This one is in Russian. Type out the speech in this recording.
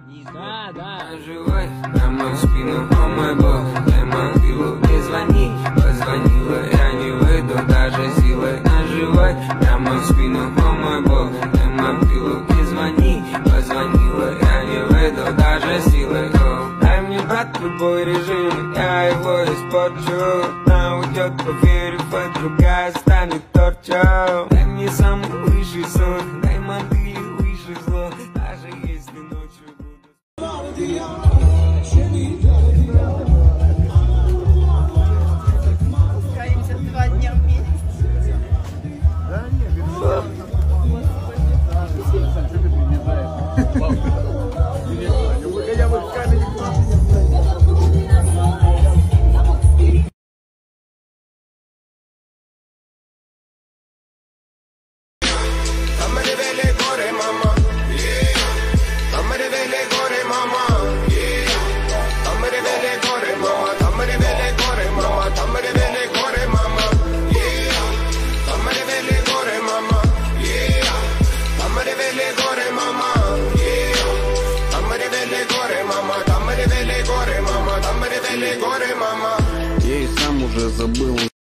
Да. Живой на мою спину, о мой бог, дай могилу, не звони. Позвонила, я не выйду даже силой. На живой на мою спину, о мой бог, дай могилу, не звони. Позвонила, я не выйду даже силой. Дай мне, брат, любой режим, я его испорчу. Одна уйдет, поверив, а другая станет торчом. Дай мне самый высший сон, дай мотыли выше зло, даже если ночью буду. Пускаемся 2 дня в месяц. Я и сам уже забыл.